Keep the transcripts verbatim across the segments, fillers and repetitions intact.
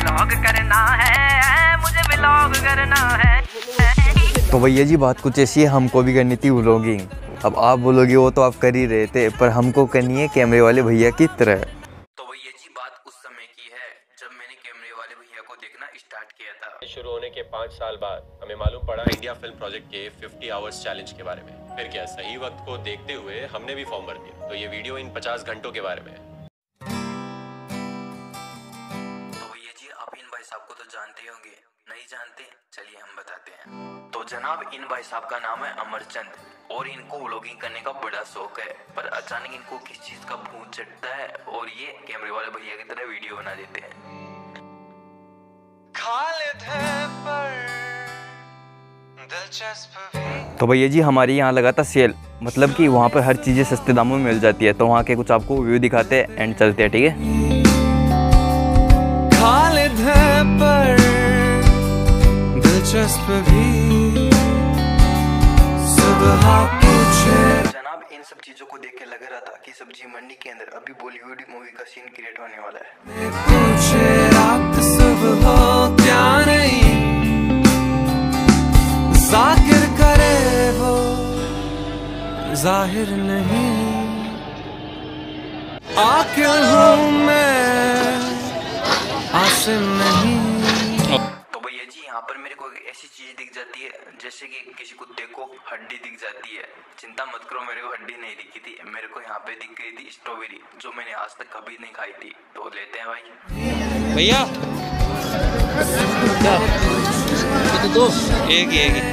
Vlog करना है, मुझे व्लॉग करना है। तो भैया जी बात कुछ ऐसी है, हमको भी करनी थी व्लॉगिंग। अब आप बोलोगे वो तो आप कर ही रहे थे, पर हमको करनी है कैमरे वाले भैया की तरह। तो भैया जी बात उस समय की है जब मैंने कैमरे वाले भैया को देखना स्टार्ट किया था। शुरू होने के पाँच साल बाद हमें मालूम पड़ा इंडिया फिल्म प्रोजेक्ट के पचास आवर्स चैलेंज के बारे में। फिर क्या सही वक्त को देखते हुए हमने भी फॉर्म भर दिया। तो ये वीडियो इन पचास घंटों के बारे में है। तो भैया जी आप इन भाई साहब को तो जानते होंगे, नहीं जानते चलिए हम बताते हैं। तो जनाब इन भाई साहब का नाम है अमरचंद और इनको व्लॉगिंग करने का बड़ा शौक है। पर अचानक इनको किस चीज का भूत चढ़ता है और ये कैमरे वाले भैया की तरह वीडियो बना देते हैं। तो भैया जी हमारे यहाँ लगा था सेल, मतलब कि वहाँ पर हर चीज़ें सस्ते दामों में मिल जाती है। तो वहाँ के कुछ आपको व्यू दिखाते हैं एंड चलते हैं, ठीक है। खालिद है पर दिलचस्प भी सुबह पूछे। जनाब इन सब चीजों को देख के लग रहा था कि सब्जी मंडी के अंदर अभी बॉलीवुड मूवी का सीन क्रिएट होने वाला है। पूछे रात सुबह हो क्या नहीं, जाकिर करे वो जाहिर नहीं, आखिर हूँ मैं आसिम नहीं। तो भैया जी यहाँ पर मेरे को ऐसी चीज दिख जाती है जैसे कि किसी कुत्ते को हड्डी दिख जाती है। चिंता मत करो, मेरे को हड्डी नहीं दिखी थी, मेरे को यहाँ पे दिख गई थी स्ट्रॉबेरी, जो मैंने आज तक कभी नहीं खाई थी। तो लेते हैं भाई। भैया तो दो एक ही एक ही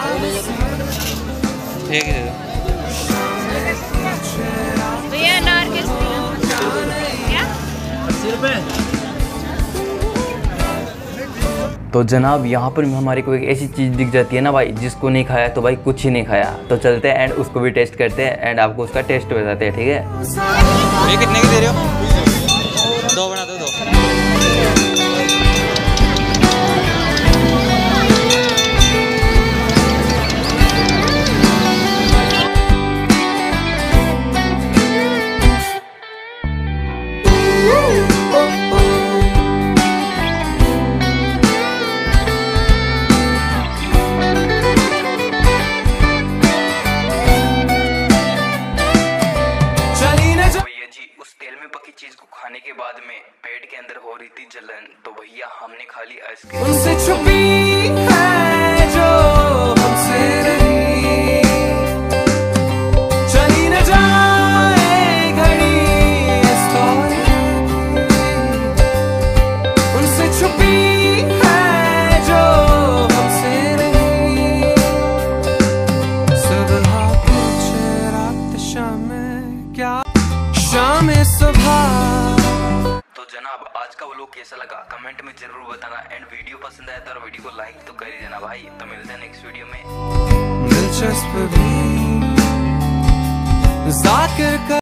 एक ही दे दो भैया। अनार किस क्या अस्सी रुपए। तो जनाब यहाँ पर हमारे को एक ऐसी चीज़ दिख जाती है ना भाई, जिसको नहीं खाया तो भाई कुछ ही नहीं खाया। तो चलते हैं एंड उसको भी टेस्ट करते हैं एंड आपको उसका टेस्ट बताते हैं, ठीक है। ये कितने की दे रहे हो? दो बना दो, दो। चीज को खाने के बाद में पेट के अंदर हो रही थी जलन, तो भैया हमने खा ली आइसक्रीम। उनसे छुपी है जो हमसे रही, चली न जाए घड़ी इस दौर की। उनसे छुपी है जो हमसे रही, सुबह पूछे रात शाम क्या शाम सुबह। तो जनाब आज का व्लॉग कैसा लगा कमेंट में जरूर बताना एंड वीडियो पसंद आया तो वीडियो को लाइक तो कर ही देना भाई। तो मिलते हैं नेक्स्ट वीडियो में। दिलचस्प भी जाकिर का